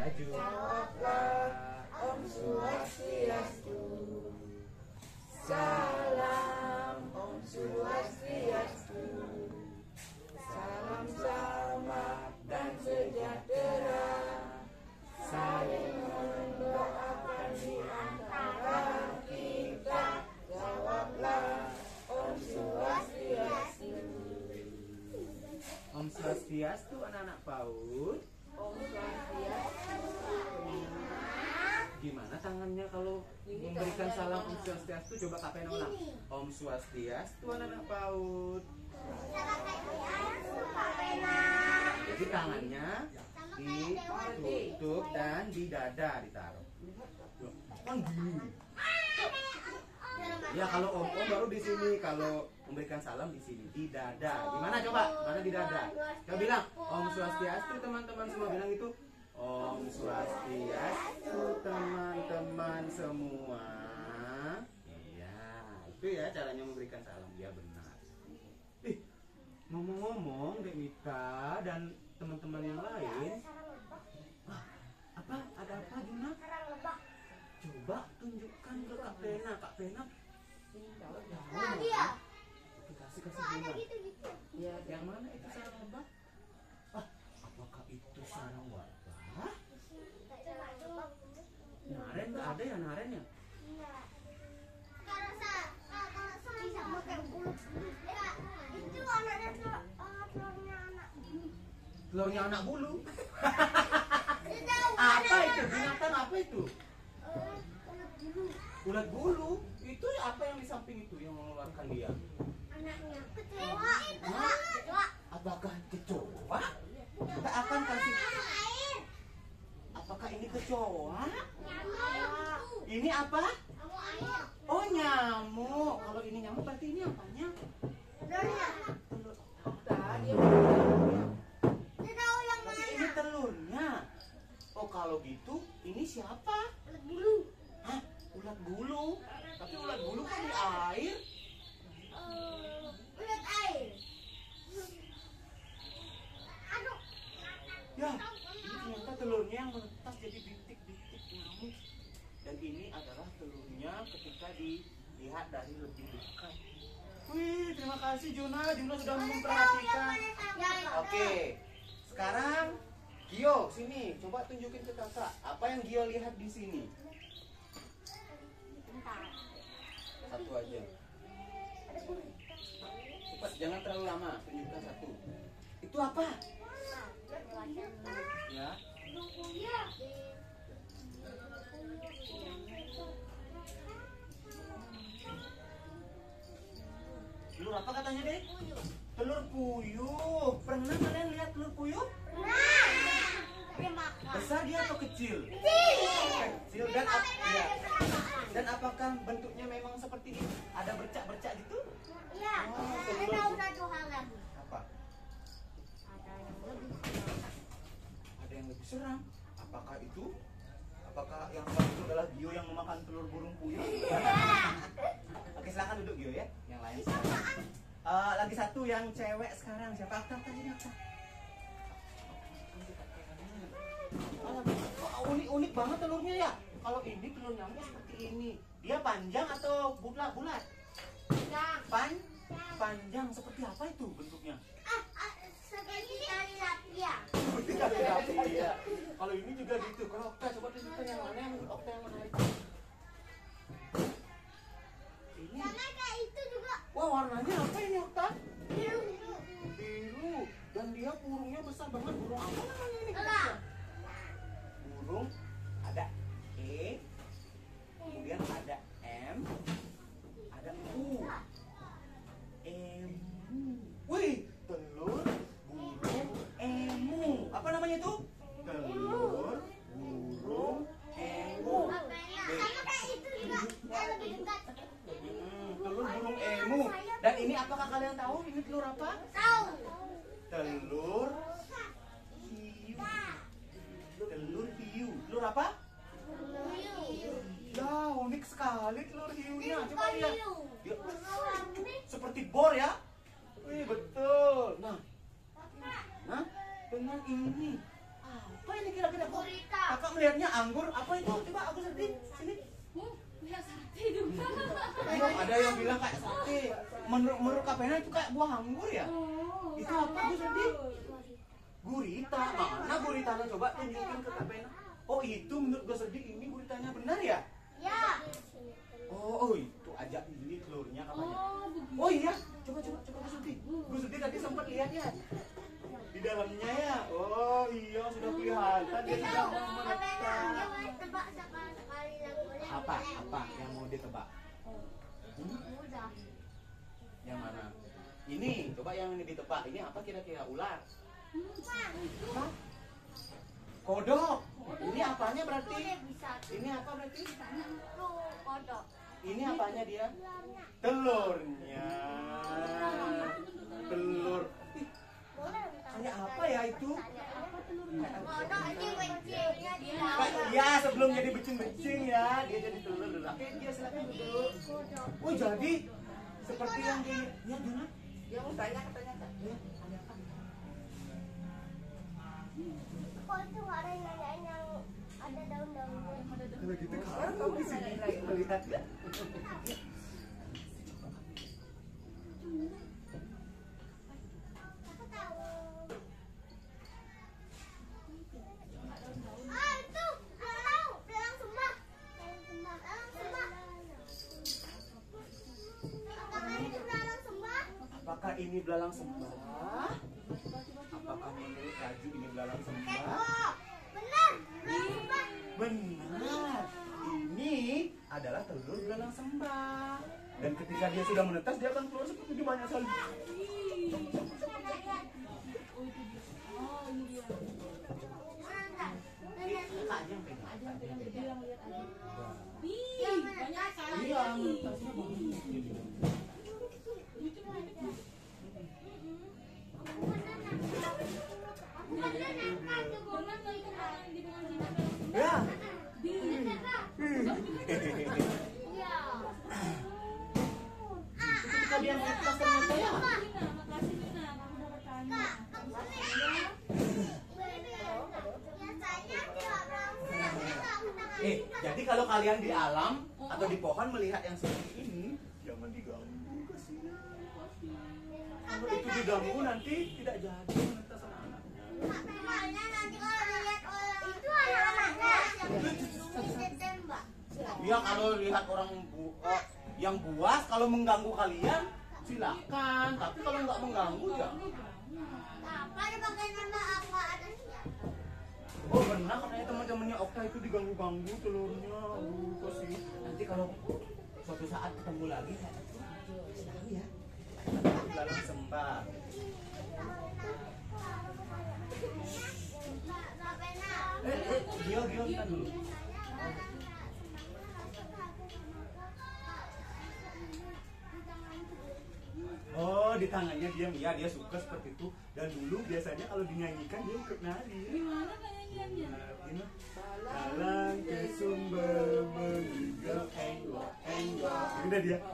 Maju. Jawablah Om Swastiastu. Salam Om Swastiastu. Salam selamat dan sejahtera. Saling mendoakan di antara kita. Jawablah Om Swastiastu. Om Swastiastu anak-anak PAUD. Om Swastiastu. Gimana tangannya kalau memberikan salam Om Swastiastu? Coba Kak Pena ulang. Om Swastiastu anak-anak PAUD. Jadi tangannya ditutup dan di dada ditaruh. Kan gini. Ya kalau om baru di sini, kalau memberikan salam di sini di dada. Gimana coba? Mana di dada? Coba bilang Om Swastiastu, teman-teman semua bilang itu. Om Swastiastu teman-teman semua. Iya, itu ya caranya memberikan salam. Ya benar. Ngomong-ngomong Dek Mita dan teman-teman yang lain. Apa? Ada apa Juna? Coba tunjukkan ke Kak Pena. Kak Pena kasih Juna. Ya, Yang mana itu sarang lebah? Apakah itu sarang wabah? Naren nggak ada ya naren ya? Telurnya anak bulu. Apa itu? Binatang apa itu? Ulat bulu. Itu apa yang di samping itu yang mengeluarkan dia? Anaknya kecoa. Apakah kecoa? Kita akan kasih. Apakah ini kecoa? Ini apa? Oh nyamuk. Kalau ini nyamuk berarti ini apanya? Telur. tadi Berarti ini telurnya. Oh kalau gitu ini siapa? Hah? Ulat bulu. Tapi ulat bulu kan di air. Ya, ini ternyata telurnya yang menetas jadi bintik-bintik nyamuk. Dan ini adalah telurnya ketika dilihat dari lebih dekat. Wih, terima kasih Juna. Juna sudah memperhatikan. Oke, sekarang Gio, sini. Coba tunjukin ke kakak. Apa yang Gio lihat di sini? Satu aja. Cepat, jangan terlalu lama. Tunjukkan satu. Itu apa? Ya. Telur apa katanya deh? Telur puyuh. Pernah kalian lihat telur puyuh? Besar dia atau kecil? Kecil. Dan apakah bentuknya memang seperti ini? Ada bercak-bercak gitu? Apa? Ada yang lebih seram. Apakah itu? Apakah yang seram itu adalah Gio yang memakan telur burung puyuh? Oke, silakan duduk Gio ya. Yang lain silakan. Lagi satu yang cewek sekarang. Siapa? Akta ini Akta. Unik banget telurnya ya. Kalau ini telur nyamuk seperti ini. Dia panjang atau bulat? Panjang. Seperti apa itu bentuknya? Seperti ya. Kalau ini juga gitu. Kalau Okta coba tunjukkan yang mana yang Okta yang menarik. Ini. Wah, warnanya apa ini Okta? Biru. Dan dia burungnya besar banget. Burung apa namanya ini? Burung ada E, kemudian ada M, ada U. Emu. Wih, telur burung emu. Apa namanya itu? Telur burung emu. Telur burung emu. Dan ini apakah kalian tahu ini telur apa? Telur hiu. Telur hiu. Telur apa? Ya, unik sekali telur hiunya. Coba lihat. Dia seperti bor ya. Wih, betul. Nah, dengan ini apa ini kira-kira? Kakak melihatnya anggur. Apa itu? Coba aku sedih. Sini. Lihat sate juga. Ayo, ada yang bilang kayak sate. Menurut Kapena itu kayak buah anggur ya? Itu apa Bu sedih? Gurita. Mana guritanya? Coba tunjukin ke Kapena. Oh itu menurut gue sedih ini guritanya benar ya? Ya. Oh itu aja ini telurnya katanya. Oh iya, coba Bu Sudi. Bu Sudi tadi sempat lihat ya di dalamnya ya. Oh iya sudah kelihatan dia sudah mau menetas. Tebak sekali yang boleh. Apa yang mau ditebak? Mudah. Yang mana? Ini coba yang ini ditebak. Ini apa kira-kira? Ular? Apa? Kodok. Ini apanya berarti? Bisa. Ini apa berarti? Lu kodok. Ini apanya dia? Telurnya. Telur. Ih, Boleh. kayak apa ya itu? Kodok ini kecilnya di dalam. Ya sebelum jadi becing-becing ya, dia jadi telur dulu. Oke, dia silakan duduk. Oh jadi seperti yang di ya Juna. Dia mau tanya katanya. Kok itu nggak ada yang nanyain yang ada daun-daunnya? Kalau gitu sekarang kamu di sini lagi melihat ya. Aku tahu. Ah itu, aku tahu. Belang sembah. Belang sembah. Apakah ini belang sembah? Apakah ini belalang sembah? Apakah menurut Raju ini belalang sembah? Tengok. Benar. Belang sembah. Benar. Ini adalah telur belalang sembah. Dan ketika dia sudah menetas, dia akan keluar seperti di banyak sekali. Kakak aja yang pegang. Iya, menetasnya bagus. Ya. Ketika dia menetas ternyata ya. Jadi kalau kalian di alam atau di pohon melihat yang seperti ini, jangan diganggu, kasihan. Kalau itu diganggu nanti tidak jadi menetas anak-anaknya. Itu anak-anaknya yang ditembak. Ya kalau lihat orang yang buas kalau mengganggu kalian silakan, tapi kalau nggak mengganggu ya. Apa dipakai nama apa ada siapa? Oh benar katanya teman-temannya Okta itu diganggu-ganggu telurnya. Kasihan. Nanti kalau suatu saat ketemu lagi silakan ya. Belalang sembah. Gio kan dulu. Oh, di tangannya dia suka seperti itu. Dan dulu biasanya kalau dinyanyikan dia ikut nari. Gimana nyanyiannya? Ini Dalang ke sumber menggigil enggok. Ini dah dia.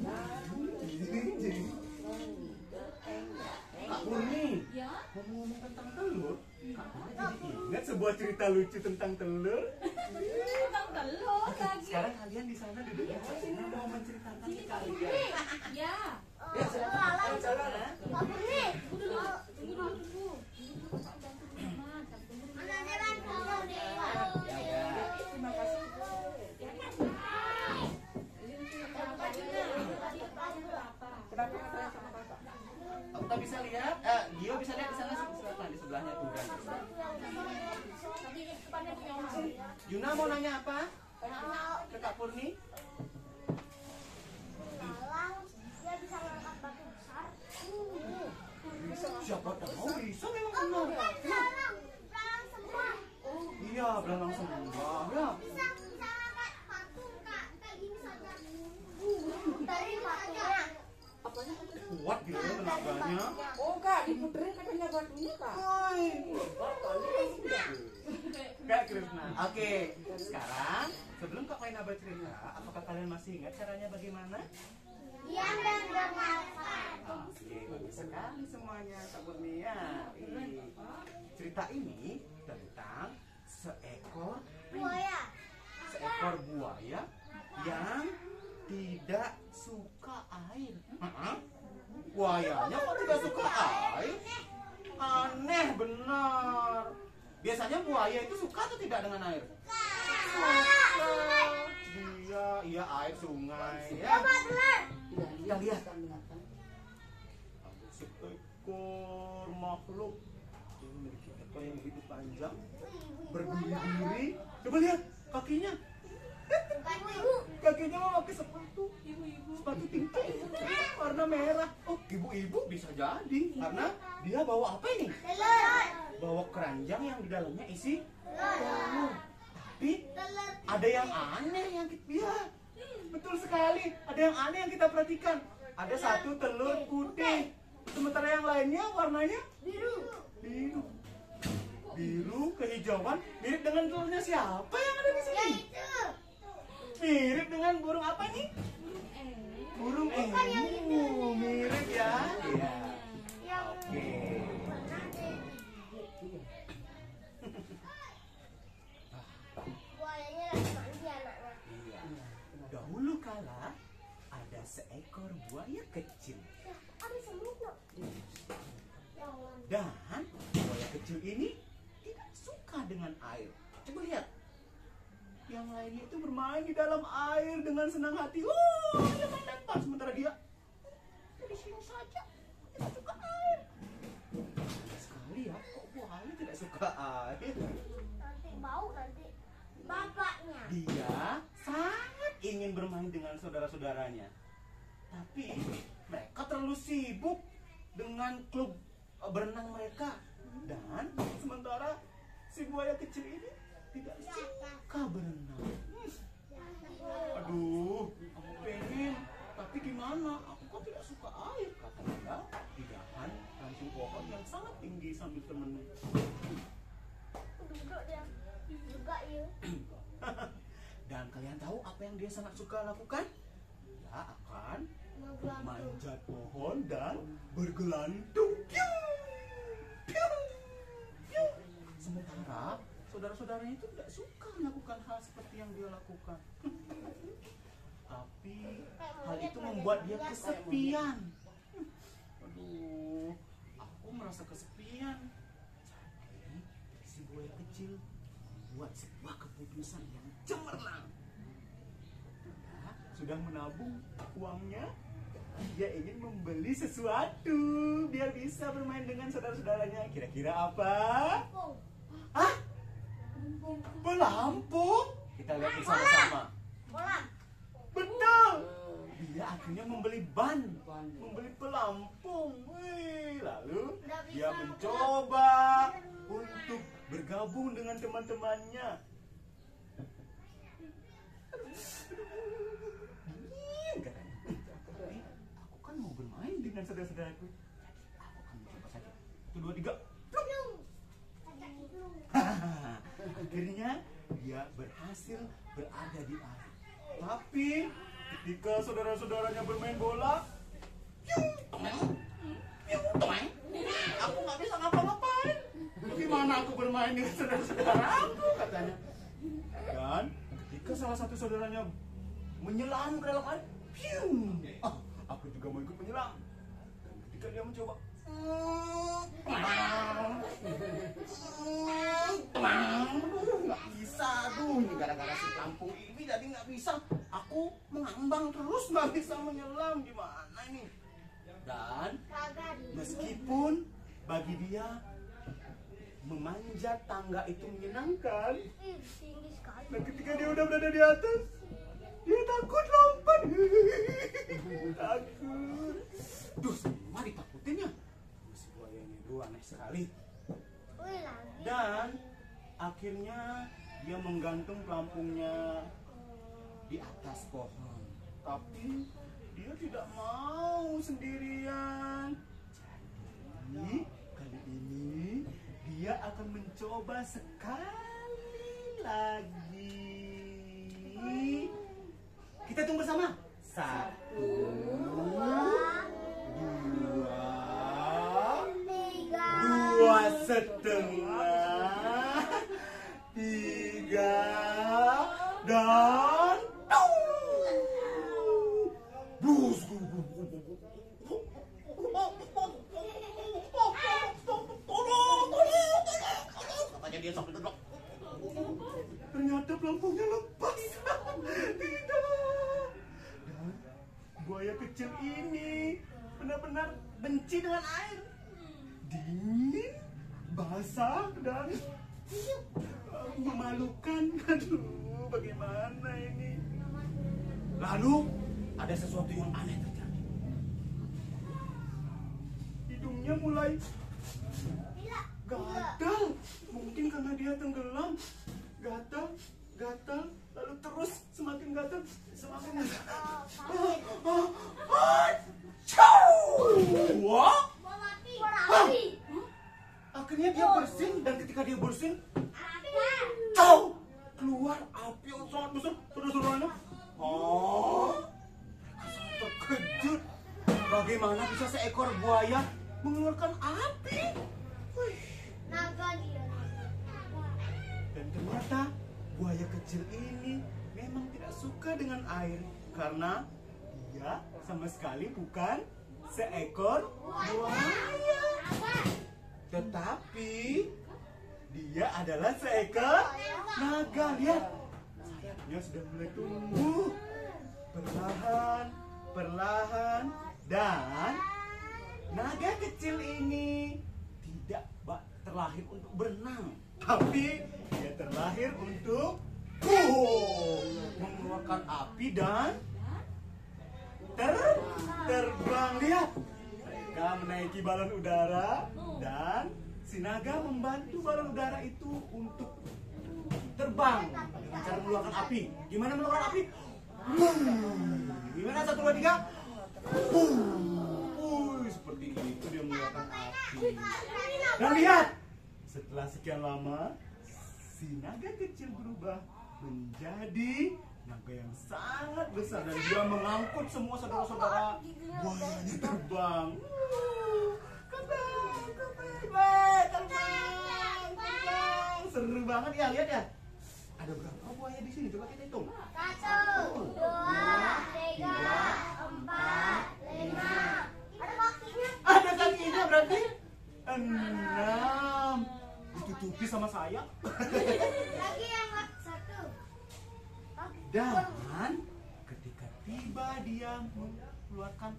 Kak Purni, Ya? ngomong tentang telur, Kak Purni jadi ingat sebuah cerita lucu tentang telur. Tentang telur lagi. Sekarang kalian di sana duduk ya. Saya mau menceritakan ke kalian. Ya. Ya, silakan. Ayo, jalan. Pak Purni. Tunggu dulu. Mana jalan dulu deh. Ya, ya. Terima kasih. Kenapa katanya sama kakak? Okta bisa lihat? Gio bisa lihat di sana silakan di sebelahnya tuh kan. Yuna mau nanya apa? Ke Kak Purni? Dalang, dia bisa ngangkat batu besar. Siapa tahu bisa memang Oh, benar. bukan dalang, dalang semua. Iya, belalang sembah ya. Bisa ngangkat patung kak, kayak gini saja. Dari patungnya. Apanya? Kuat gitu ya tenaganya. Oh kak, diputerin katanya batunya kak. Woi, Hebat kali. Kak Krishna. Oke, sekarang sebelum Kak Paina bercerita, apakah kalian masih ingat caranya bagaimana? Diam dan dengarkan. Oke, bagus sekali semuanya, Kak Purnia. Cerita ini tentang seekor seekor buaya yang tidak suka air. Buayanya kok tidak suka air? Aneh benar. Biasanya buaya itu suka atau tidak dengan air? Suka. Iya air sungai ya. Kita lihat. Ada seekor makhluk yang memiliki ekor yang begitu panjang, berdiri-diri. Coba lihat kakinya. Kakinya mau pakai sepatu tinggi warna merah. Oh, ibu-ibu bisa jadi karena dia bawa apa ini? Bawa keranjang yang di dalamnya isi telur. Tapi ada yang aneh yang kita betul sekali. Ada yang aneh yang kita perhatikan. Ada satu telur putih, sementara yang lainnya warnanya biru kehijauan. Mirip dengan telurnya siapa yang ada di sini? Mirip dengan burung apa nih? Burung emu. Mirip ya? Iya. Oke. Dahulu kala ada seekor buaya kecil. Dan buaya kecil ini tidak suka dengan air. Coba lihat. Yang lainnya itu bermain di dalam air dengan senang hati. Lempar-lempar. Sementara dia di sini saja. Tidak suka air. Sekali ya, kok buaya tidak suka air? Nanti bau nanti bapaknya. Dia sangat ingin bermain dengan saudara-saudaranya. Tapi mereka terlalu sibuk dengan klub berenang mereka. Dan sementara si buaya kecil ini tidak suka berenang. Aduh, aku pengen, tapi gimana? Aku kok tidak suka air, kata dia di dahan ranting pohon yang sangat tinggi sambil termenung. Duduk dia juga ya. Dan kalian tahu apa yang dia sangat suka lakukan? Dia akan manjat pohon dan bergelantung. Sementara saudara-saudaranya itu tidak suka melakukan hal seperti yang dia lakukan. Tapi hal itu membuat dia kesepian. Aduh, aku merasa kesepian. Jadi si buaya kecil membuat sebuah keputusan yang cemerlang. Dia sudah menabung uangnya. Dia ingin membeli sesuatu biar bisa bermain dengan saudara-saudaranya. Kira-kira apa? Hah? Pelampung? Kita lihat bersama-sama. Betul. Dia akhirnya membeli ban, membeli pelampung. Wih, lalu dia mencoba untuk bergabung dengan teman-temannya. Katanya, aku kan mau bermain dengan saudara-saudaraku. Jadi aku akan mencoba saja. 1, 2, 3. Akhirnya dia berhasil berada di air. Tapi ketika saudara-saudaranya bermain bola, aku nggak bisa ngapa-ngapain. Bagaimana aku bermain dengan saudara-saudara aku, katanya. Dan ketika salah satu saudaranya menyelam ke dalam air, aku juga mau ikut menyelam. Dan ketika dia mencoba, nggak bisa, ini gara-gara si pelampung ini jadi nggak bisa. Aku mengambang terus nggak bisa menyelam, gimana ini? Dan meskipun bagi dia memanjat tangga itu menyenangkan, dan ketika dia udah berada di atas, dia takut lompat. Takut. Duh, semua ditakutin ya. Si buaya ini aneh sekali. Dan akhirnya dia menggantung pelampungnya di atas pohon. Tapi dia tidak mau sendirian. Jadi kali ini dia akan mencoba sekali lagi. Kita tunggu bersama. 1, 2, 2,5, 3, dan kecil ini benar-benar benci dengan air. Dingin, basah, dan memalukan. Aduh, bagaimana ini? Lalu ada sesuatu yang aneh terjadi. Hidungnya mulai gatal. Mungkin karena dia tenggelam. Gatal, gatal, lalu terus semakin gatal, semakin gatal. Wah! Akhirnya dia bersin, dan ketika dia bersin, keluar api yang sangat besar. Saudara-saudaranya, mereka sangat terkejut. Bagaimana bisa seekor buaya mengeluarkan api? Wih. Naga dia. Dan ternyata buaya kecil ini memang tidak suka dengan air karena dia sama sekali bukan seekor buaya. Tetapi dia adalah seekor naga. Lihat, sayapnya sudah mulai tumbuh perlahan, perlahan, dan naga kecil ini tidak terlahir untuk berenang, tapi dia terlahir untuk mengeluarkan api dan terbang. Lihat, mereka menaiki balon udara dan si naga membantu balon udara itu untuk terbang dengan cara mengeluarkan api. Gimana mengeluarkan api? Gimana? 1, 2, 3. Seperti itu dia mengeluarkan api. Dan lihat, setelah sekian lama, si naga kecil berubah menjadi naga yang sangat besar dan dia mengangkut semua saudara-saudara buayanya terbang. Terbang. Seru banget ya, lihat ya. Ada berapa buaya di sini? Coba kita hitung. 1, 2, 3, 4, 5. Ada kakinya. Ada kakinya berarti 6. Ditutupi sama sayap. Lagi yang 1. Dan ketika tiba dia mengeluarkan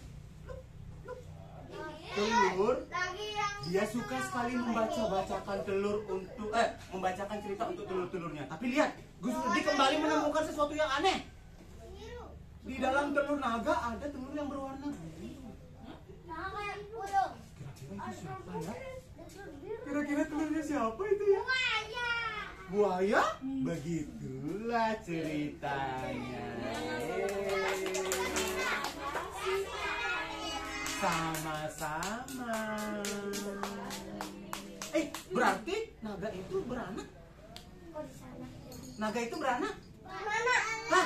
telur, dia suka sekali membacakan telur untuk membacakan cerita untuk telur-telurnya. Tapi lihat, Gus Rudi kembali menemukan sesuatu yang aneh. Di dalam telur naga ada telur yang berwarna biru. Kira-kira itu siapa ya? Kira-kira telurnya siapa itu ya? Buaya? Begitulah ceritanya. Sama-sama. Berarti naga itu beranak? Naga itu beranak? Mana? Hah?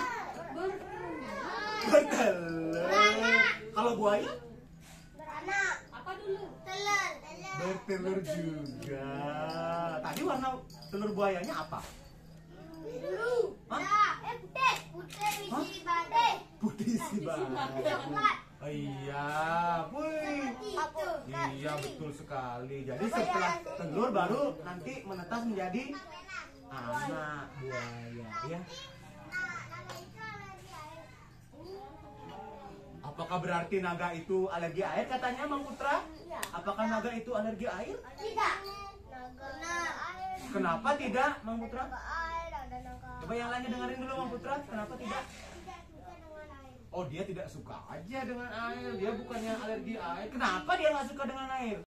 Bertelur. Kalau buaya? Beranak. Apa dulu? Telur. Bertelur juga. Tadi warna telur buayanya apa? Biru. Hah? Putih. Putih biji badai. Putih si badai. Coklat. Oh iya, wih. Itu. Iya betul sekali. Jadi setelah telur baru nanti menetas menjadi anak buaya, ya. Apakah berarti naga itu alergi air katanya Mang Putra? Apakah naga itu alergi air? Tidak. Naga air. Kenapa tidak, Mang Putra? Air ada naga. Coba yang lainnya dengerin dulu Mang Putra. Kenapa tidak? Tidak suka dengan air. Oh, dia tidak suka aja dengan air. Dia bukannya alergi air. Kenapa dia nggak suka dengan air?